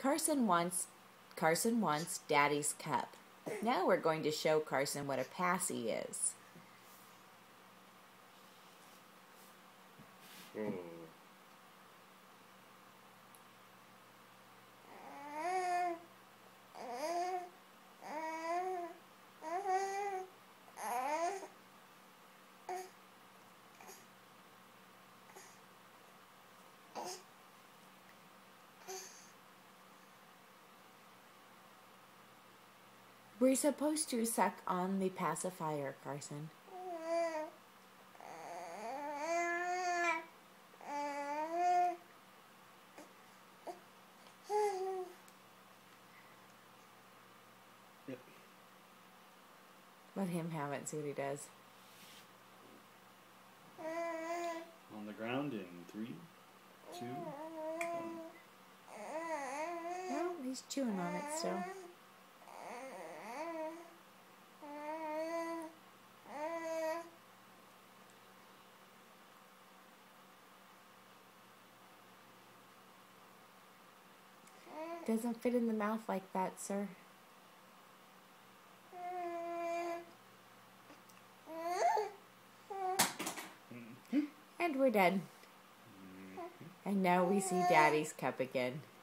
Carson wants Daddy's cup. Now we're going to show Carson what a paci is. We're supposed to suck on the pacifier, Carson. Yep. Let him have it, see what he does. On the ground in 3, 2, 1. No, he's chewing on it still. Doesn't fit in the mouth like that, sir. And we're done. And now we see Daddy's cup again.